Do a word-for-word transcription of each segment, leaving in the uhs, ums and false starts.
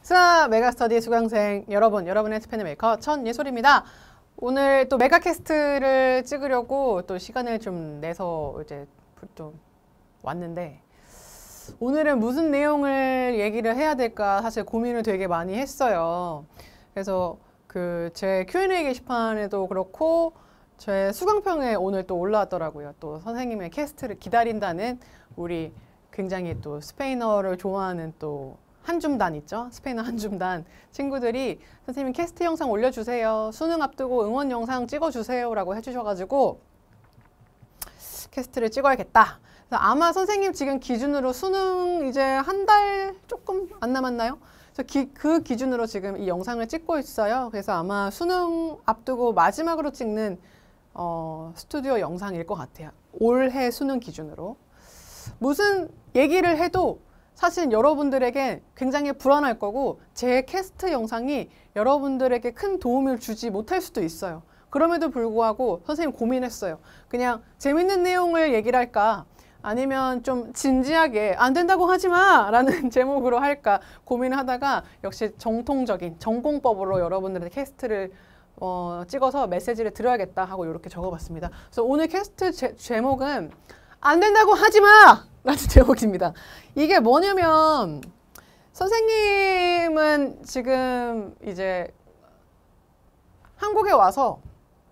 자, 메가스터디 수강생 여러분, 여러분의 스페인 메이커 천예솔입니다. 오늘 또 메가캐스트를 찍으려고 또 시간을 좀 내서 이제 좀 왔는데, 오늘은 무슨 내용을 얘기를 해야 될까 사실 고민을 되게 많이 했어요. 그래서 그 제 큐 앤 에이 게시판에도 그렇고 제 수강평에 오늘 또 올라왔더라고요. 또 선생님의 캐스트를 기다린다는 우리 굉장히 또 스페인어를 좋아하는 또 한줌단 있죠? 스페인어 한줌단 친구들이 선생님 캐스트 영상 올려주세요. 수능 앞두고 응원 영상 찍어주세요 라고 해주셔가지고 캐스트를 찍어야겠다. 그래서 아마 선생님 지금 기준으로 수능 이제 한 달 조금 안 남았나요? 그래서 기, 그 기준으로 지금 이 영상을 찍고 있어요. 그래서 아마 수능 앞두고 마지막으로 찍는 어, 스튜디오 영상일 것 같아요. 올해 수능 기준으로. 무슨 얘기를 해도 사실 여러분들에게 굉장히 불안할 거고 제 캐스트 영상이 여러분들에게 큰 도움을 주지 못할 수도 있어요. 그럼에도 불구하고 선생님 고민했어요. 그냥 재밌는 내용을 얘기를 할까 아니면 좀 진지하게 안 된다고 하지 마 라는 제목으로 할까 고민을 하다가 역시 정통적인 전공법으로 여러분들의 캐스트를 어, 찍어서 메시지를 드려야겠다 하고 이렇게 적어봤습니다. 그래서 오늘 캐스트 제, 제목은 안 된다고 하지 마! 라는 제목입니다. 이게 뭐냐면 선생님은 지금 이제 한국에 와서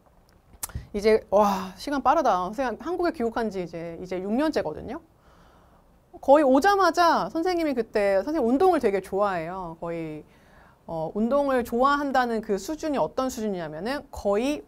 이제 와 시간 빠르다. 선생님 한국에 귀국한 지 이제 이제 육 년째거든요. 거의 오자마자 선생님이 그때 선생님 운동을 되게 좋아해요. 거의 어, 운동을 좋아한다는 그 수준이 어떤 수준이냐면은 거의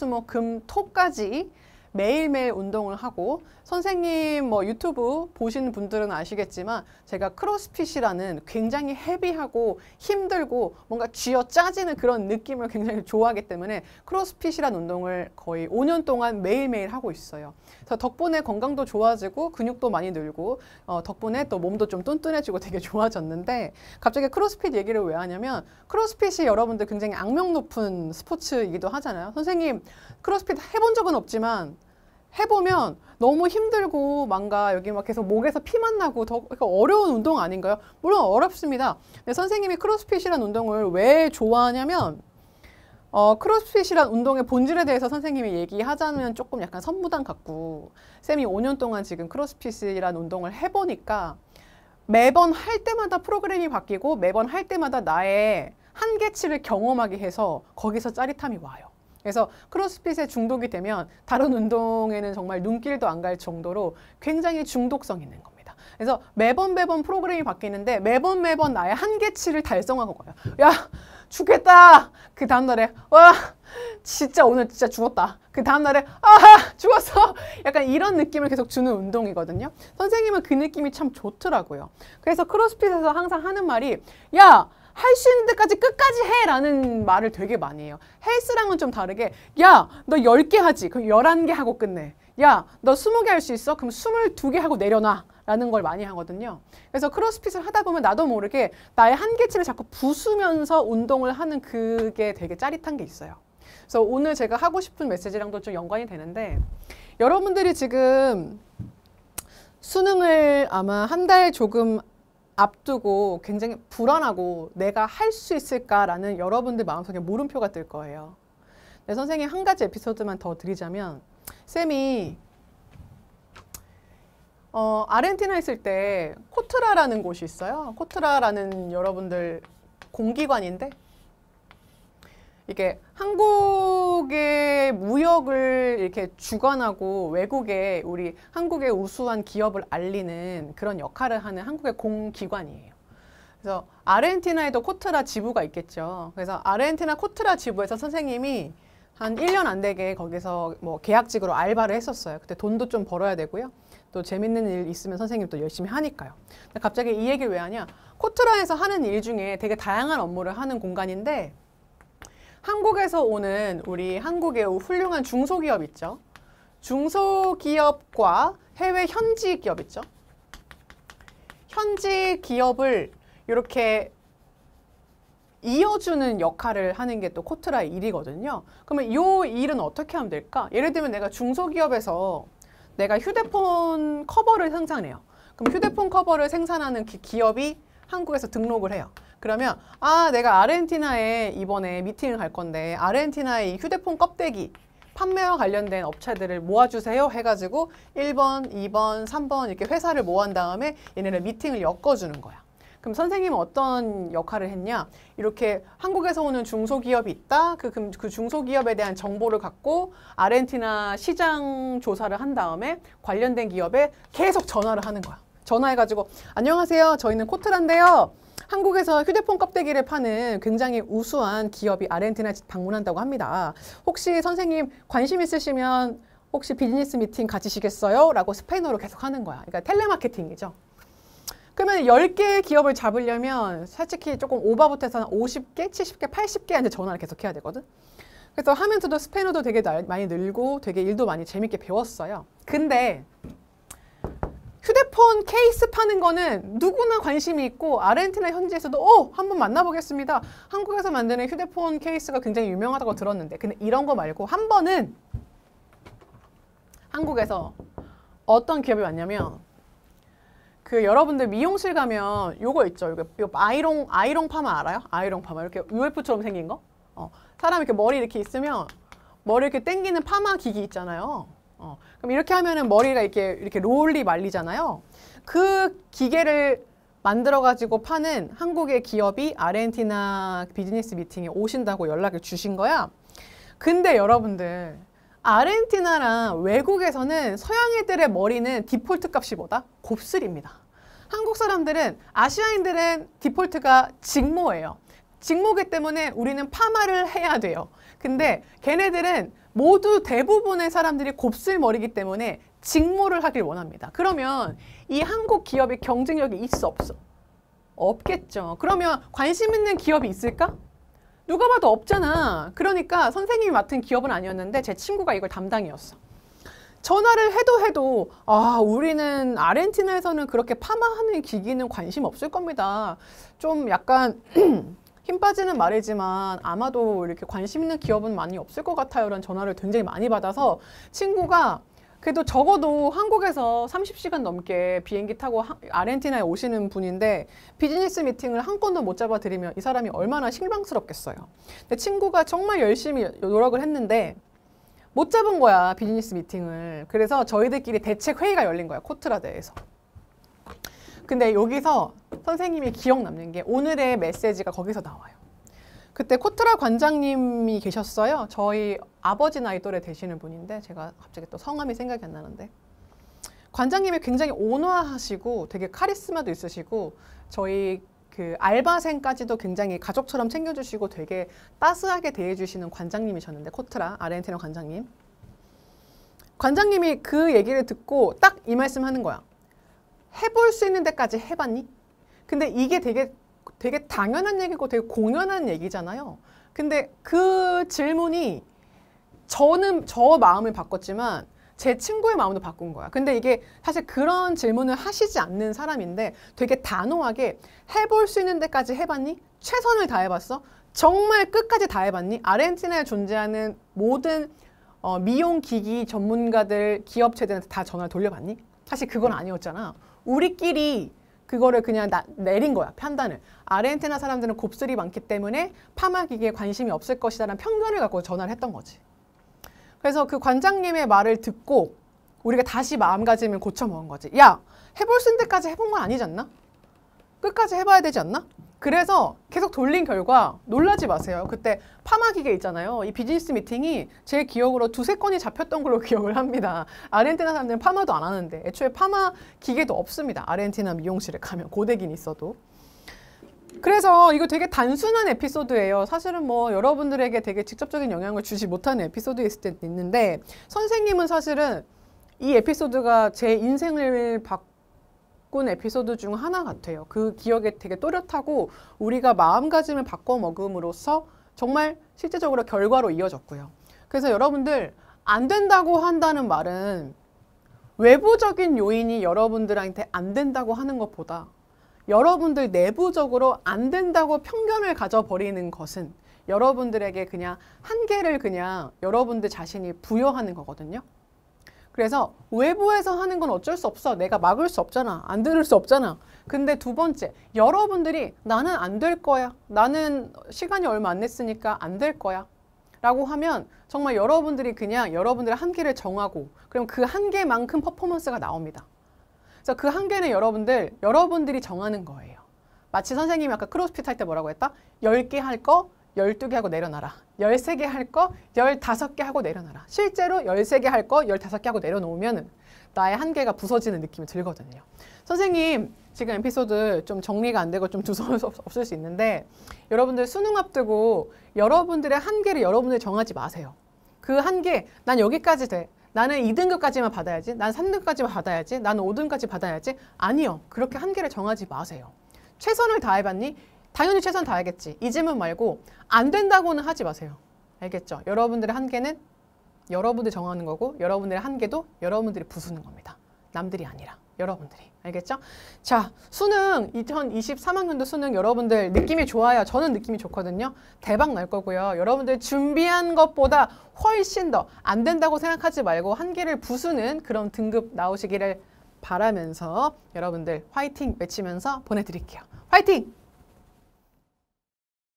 월화수목금토까지 매일매일 운동을 하고, 선생님 뭐 유튜브 보시는 분들은 아시겠지만 제가 크로스핏이라는 굉장히 헤비하고 힘들고 뭔가 쥐어 짜지는 그런 느낌을 굉장히 좋아하기 때문에 크로스핏이라는 운동을 거의 오 년 동안 매일매일 하고 있어요. 그래서 덕분에 건강도 좋아지고 근육도 많이 늘고 어, 덕분에 또 몸도 좀 뚠뚠해지고 되게 좋아졌는데, 갑자기 크로스핏 얘기를 왜 하냐면 크로스핏이 여러분들 굉장히 악명 높은 스포츠이기도 하잖아요. 선생님 크로스핏 해본 적은 없지만 해보면 너무 힘들고 뭔가 여기 막 계속 목에서 피만 나고 더 그러니까 어려운 운동 아닌가요? 물론 어렵습니다. 근데 선생님이 크로스핏이라는 운동을 왜 좋아하냐면 어, 크로스핏이란 운동의 본질에 대해서 선생님이 얘기하자면 조금 약간 선무당 같고, 쌤이 오 년 동안 지금 크로스핏이란 운동을 해보니까 매번 할 때마다 프로그램이 바뀌고 매번 할 때마다 나의 한계치를 경험하게 해서 거기서 짜릿함이 와요. 그래서 크로스핏에 중독이 되면 다른 운동에는 정말 눈길도 안 갈 정도로 굉장히 중독성 있는 겁니다. 그래서 매번 매번 프로그램이 바뀌는데 매번 매번 나의 한계치를 달성하고 가요. 야 죽겠다. 그 다음날에 와 진짜 오늘 진짜 죽었다. 그 다음날에 아하 죽었어. 약간 이런 느낌을 계속 주는 운동이거든요. 선생님은 그 느낌이 참 좋더라고요. 그래서 크로스핏에서 항상 하는 말이 야 할 수 있는 데까지 끝까지 해! 라는 말을 되게 많이 해요. 헬스랑은 좀 다르게 야, 너 열 개 하지? 그럼 열한 개 하고 끝내. 야, 너 스무 개 할 수 있어? 그럼 스물두 개 하고 내려놔. 라는 걸 많이 하거든요. 그래서 크로스핏을 하다 보면 나도 모르게 나의 한계치를 자꾸 부수면서 운동을 하는 그게 되게 짜릿한 게 있어요. 그래서 오늘 제가 하고 싶은 메시지랑도 좀 연관이 되는데, 여러분들이 지금 수능을 아마 한 달 조금 앞두고 굉장히 불안하고 내가 할 수 있을까라는 여러분들 마음속에 물음표가 뜰 거예요. 네, 선생님 한 가지 에피소드만 더 드리자면, 쌤이 어, 아르헨티나 있을 때 코트라라는 곳이 있어요. 코트라라는 여러분들 공기관인데 이게 한국의 무역을 이렇게 주관하고 외국에 우리 한국의 우수한 기업을 알리는 그런 역할을 하는 한국의 공기관이에요. 그래서 아르헨티나에도 코트라 지부가 있겠죠. 그래서 아르헨티나 코트라 지부에서 선생님이 한 일 년 안 되게 거기서 뭐 계약직으로 알바를 했었어요. 그때 돈도 좀 벌어야 되고요. 또 재밌는 일 있으면 선생님 또 열심히 하니까요. 근데 갑자기 이 얘기를 왜 하냐? 코트라에서 하는 일 중에 되게 다양한 업무를 하는 공간인데, 한국에서 오는 우리 한국의 훌륭한 중소기업 있죠. 중소기업과 해외 현지 기업 있죠. 현지 기업을 이렇게 이어주는 역할을 하는 게 또 코트라의 일이거든요. 그러면 이 일은 어떻게 하면 될까? 예를 들면 내가 중소기업에서 내가 휴대폰 커버를 생산해요. 그럼 휴대폰 커버를 생산하는 기, 기업이 한국에서 등록을 해요. 그러면 아 내가 아르헨티나에 이번에 미팅을 갈 건데 아르헨티나의 이 휴대폰 껍데기 판매와 관련된 업체들을 모아주세요 해가지고 일 번, 이 번, 삼 번 이렇게 회사를 모은 다음에 얘네를 미팅을 엮어주는 거야. 그럼 선생님은 어떤 역할을 했냐? 이렇게 한국에서 오는 중소기업이 있다. 그, 그 중소기업에 대한 정보를 갖고 아르헨티나 시장 조사를 한 다음에 관련된 기업에 계속 전화를 하는 거야. 전화해가지고 안녕하세요. 저희는 코트라인데요. 한국에서 휴대폰 껍데기를 파는 굉장히 우수한 기업이 아르헨티나에 방문한다고 합니다. 혹시 선생님 관심 있으시면 혹시 비즈니스 미팅 가지시겠어요? 라고 스페인어로 계속 하는 거야. 그러니까 텔레마케팅이죠. 그러면 열 개의 기업을 잡으려면 솔직히 조금 오버부터해서 오십 개, 칠십 개, 팔십 개한테 전화를 계속 해야 되거든. 그래서 하면서도 스페인어도 되게 많이 늘고 되게 일도 많이 재밌게 배웠어요. 근데 휴대폰 케이스 파는 거는 누구나 관심이 있고 아르헨티나 현지에서도 오! 한번 만나보겠습니다. 한국에서 만드는 휴대폰 케이스가 굉장히 유명하다고 들었는데 근데 이런 거 말고 한 번은 한국에서 어떤 기업이 왔냐면 그 여러분들 미용실 가면 요거 있죠. 요거, 요 아이롱 아이롱 파마 알아요? 아이롱 파마 이렇게 유에프처럼 생긴 거. 어, 사람 이렇게 머리 이렇게 있으면 머리 이렇게 당기는 파마 기기 있잖아요. 어, 그럼 이렇게 하면은 머리가 이렇게 이렇게 롤리 말리잖아요. 그 기계를 만들어 가지고 파는 한국의 기업이 아르헨티나 비즈니스 미팅에 오신다고 연락을 주신 거야. 근데 여러분들 아르헨티나랑 외국에서는 서양 애들의 머리는 디폴트 값이 뭐다? 곱슬입니다. 한국 사람들은 아시아인들은 디폴트가 직모예요. 직모기 때문에 우리는 파마를 해야 돼요. 근데 걔네들은 모두 대부분의 사람들이 곱슬머리이기 때문에 직모를 하길 원합니다. 그러면 이 한국 기업이 경쟁력이 있어 없어? 없겠죠. 그러면 관심 있는 기업이 있을까? 누가 봐도 없잖아. 그러니까 선생님이 맡은 기업은 아니었는데 제 친구가 이걸 담당이었어. 전화를 해도 해도 아 우리는 아르헨티나에서는 그렇게 파마하는 기기는 관심 없을 겁니다. 좀 약간 힘 빠지는 말이지만 아마도 이렇게 관심 있는 기업은 많이 없을 것 같아요. 이런 전화를 굉장히 많이 받아서 친구가 그래도 적어도 한국에서 삼십 시간 넘게 비행기 타고 하, 아르헨티나에 오시는 분인데 비즈니스 미팅을 한 건도 못 잡아드리면 이 사람이 얼마나 실망스럽겠어요. 근데 친구가 정말 열심히 노력을 했는데 못 잡은 거야, 비즈니스 미팅을. 그래서 저희들끼리 대책 회의가 열린 거야, 코트라대에서. 근데 여기서 선생님이 기억 남는 게 오늘의 메시지가 거기서 나와요. 그때 코트라 관장님이 계셨어요. 저희 아버지 나이 또래 되시는 분인데 제가 갑자기 또 성함이 생각이 안 나는데 관장님이 굉장히 온화하시고 되게 카리스마도 있으시고 저희 그 알바생까지도 굉장히 가족처럼 챙겨주시고 되게 따스하게 대해주시는 관장님이셨는데 코트라 아르헨티나 관장님. 관장님이 그 얘기를 듣고 딱 이 말씀 하는 거야. 해볼 수 있는 데까지 해봤니? 근데 이게 되게 되게 당연한 얘기고 되게 공연한 얘기잖아요. 근데 그 질문이 저는 저 마음을 바꿨지만 제 친구의 마음도 바꾼 거야. 근데 이게 사실 그런 질문을 하시지 않는 사람인데 되게 단호하게 해볼 수 있는 데까지 해봤니? 최선을 다해봤어? 정말 끝까지 다 해봤니? 아르헨티나에 존재하는 모든 어, 미용기기 전문가들, 기업체들한테 다 전화를 돌려봤니? 사실 그건 아니었잖아. 우리끼리 그거를 그냥 나, 내린 거야, 판단을. 아르헨티나 사람들은 곱슬이 많기 때문에 파마기기에 관심이 없을 것이다라는 편견을 갖고 전화를 했던 거지. 그래서 그 관장님의 말을 듣고 우리가 다시 마음가짐을 고쳐먹은 거지. 야, 해볼 수 있는 데까지 해본 건 아니지 않나? 끝까지 해봐야 되지 않나? 그래서 계속 돌린 결과 놀라지 마세요. 그때 파마기계 있잖아요. 이 비즈니스 미팅이 제 기억으로 두세 건이 잡혔던 걸로 기억을 합니다. 아르헨티나 사람들은 파마도 안 하는데 애초에 파마 기계도 없습니다. 아르헨티나 미용실에 가면 고데기는 있어도. 그래서 이거 되게 단순한 에피소드예요. 사실은 뭐 여러분들에게 되게 직접적인 영향을 주지 못하는 에피소드일 수도 있는데 선생님은 사실은 이 에피소드가 제 인생을 바꾼 에피소드 중 하나 같아요. 그 기억에 되게 또렷하고 우리가 마음가짐을 바꿔 먹음으로써 정말 실제적으로 결과로 이어졌고요. 그래서 여러분들 안 된다고 한다는 말은 외부적인 요인이 여러분들한테 안 된다고 하는 것보다 여러분들 내부적으로 안 된다고 편견을 가져버리는 것은 여러분들에게 그냥 한계를 그냥 여러분들 자신이 부여하는 거거든요. 그래서 외부에서 하는 건 어쩔 수 없어. 내가 막을 수 없잖아. 안 들을 수 없잖아. 근데 두 번째, 여러분들이 나는 안 될 거야. 나는 시간이 얼마 안 냈으니까 안 될 거야. 라고 하면 정말 여러분들이 그냥 여러분들의 한계를 정하고 그럼 그 한계만큼 퍼포먼스가 나옵니다. 그래서 그 한계는 여러분들, 여러분들이 정하는 거예요. 마치 선생님이 아까 크로스핏 할 때 뭐라고 했다? 열 개 할 거 열두 개 하고 내려놔라. 열세 개 할 거 열다섯 개 하고 내려놔라. 실제로 열세 개 할 거 열다섯 개 하고 내려놓으면 나의 한계가 부서지는 느낌이 들거든요. 선생님 지금 에피소드 좀 정리가 안 되고 좀 두서울 수 없을 수 있는데 여러분들 수능 앞두고 여러분들의 한계를 여러분들이 정하지 마세요. 그 한계, 난 여기까지 돼. 나는 이 등급까지만 받아야지. 난 삼 등급까지만 받아야지. 나는 오 등급까지 받아야지. 아니요. 그렇게 한계를 정하지 마세요. 최선을 다해봤니? 당연히 최선 다하겠지. 이 질문 말고 안 된다고는 하지 마세요. 알겠죠? 여러분들의 한계는 여러분들이 정하는 거고 여러분들의 한계도 여러분들이 부수는 겁니다. 남들이 아니라 여러분들이. 알겠죠? 자, 수능 이천이십삼 학년도 수능 여러분들 느낌이 좋아요. 저는 느낌이 좋거든요. 대박 날 거고요. 여러분들 준비한 것보다 훨씬 더 안 된다고 생각하지 말고 한계를 부수는 그런 등급 나오시기를 바라면서 여러분들 화이팅 외치면서 보내드릴게요. 화이팅!